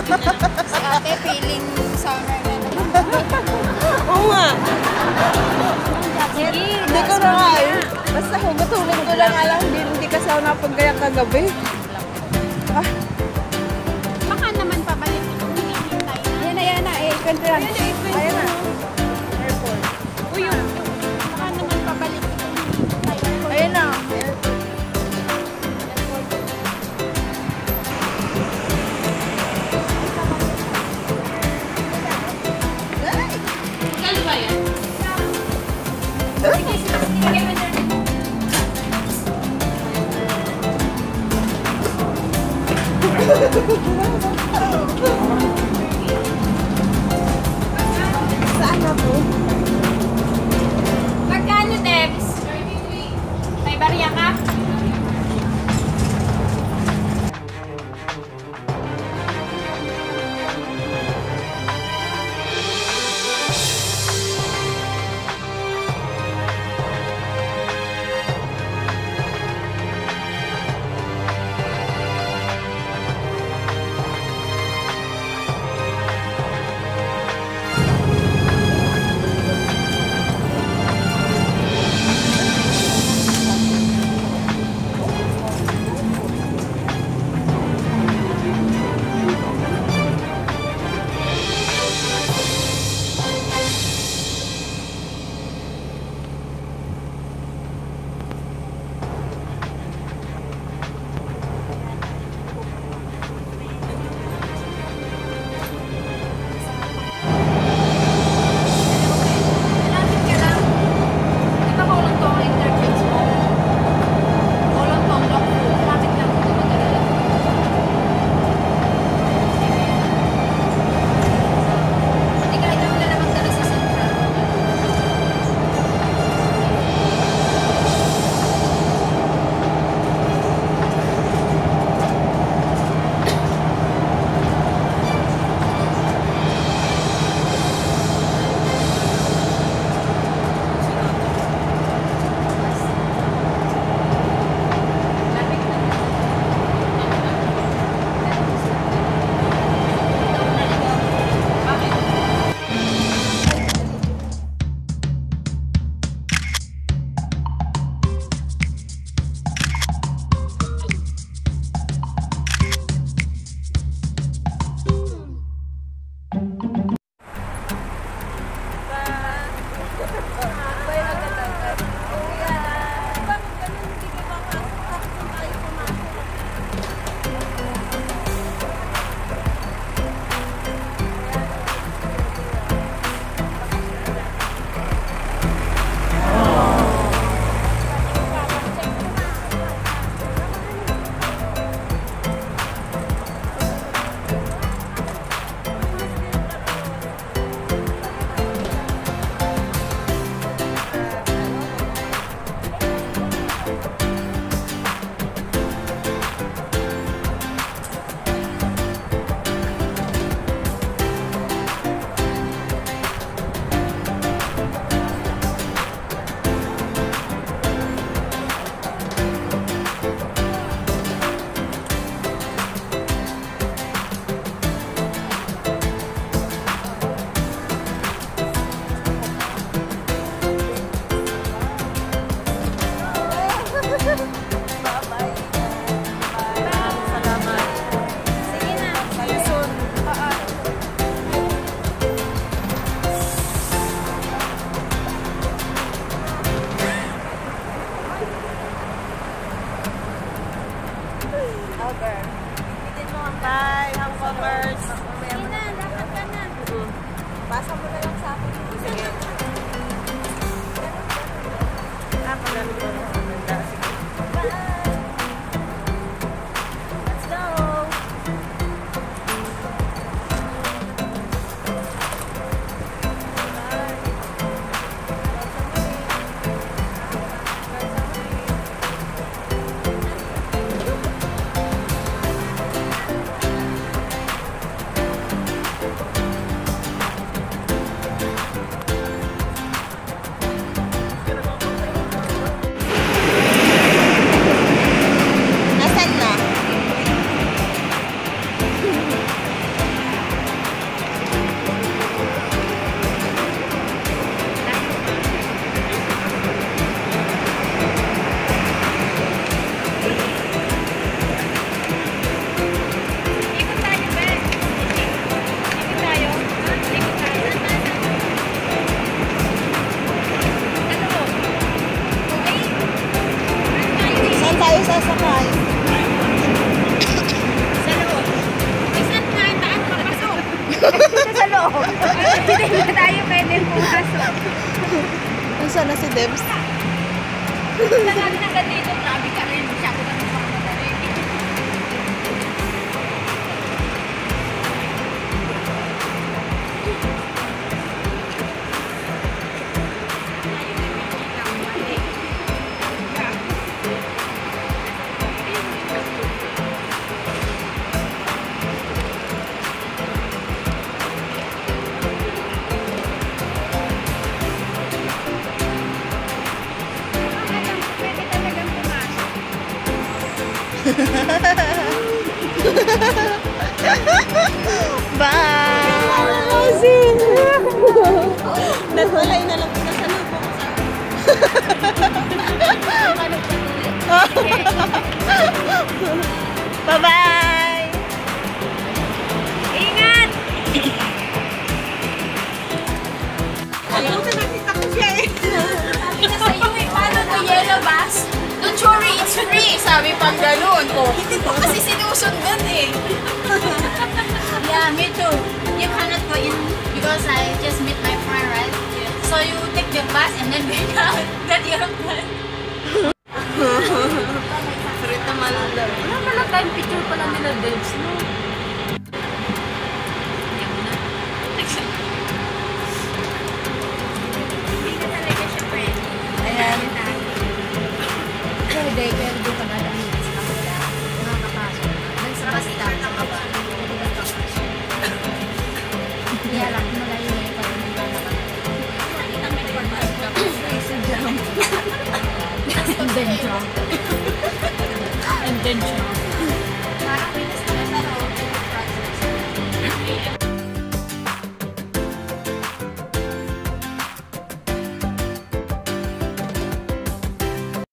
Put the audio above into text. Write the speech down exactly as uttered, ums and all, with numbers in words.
Si ate, feeling summer na naman. Oo nga. Sige, Hindi ko na nga eh. Basta hugot-hugot ko lang alam, hindi, hindi kasi ako napaggayak kagabi. Ah. Baka naman pabalik itong hinihintay na. Ayan na, ayan na. eight twenty lang. Ayan na. Airport. Uy, yun. Baka naman pabalik itong hinihintay na. Ayan na. Kalo ba yan? Sige, sige mo dyan. Saan na po? Magkano, Debs? May barya ka? Bye, hamburgers. Sige na, lakad ka na. Pasa mo na lang sa akin. Sige. Ah, pagano ko na. Sige. Bye. Let's go. Bye. Dito sa loob. Hindi na tayo pwede pumasok. Nasaan na si Debs? Sa namin hanggang dito, grabe ka rin. Masyado na magpapatari. Pwede talagang pumasok. Bye! Rosie! Nagwalay na lang kita sa lubong sa... Bye-bye! Ingat! Alam ko nakita ko siya eh. Sabi na sa'yo eh, paano to yellow bus? Don't worry, it's free. Sabi pang ganun. Oh, hindi ko kasi sinusundan eh. Yeah, me too. You cannot go in because I just meet my friend, right? So you take the bus and then bring out that you're friend. Rita Malala. Wala pala time picture pala nila Debs, no? Hindi ka talaga siya friend. Ayan. Pwede, pero doon ka na lang sa kapila. Nakakapasok. Doon sa bus stop, sa baba. Hindi alam, malayo na yung pag-ibig. Nakita mo yung pag-ibig. And then jump. And then jump.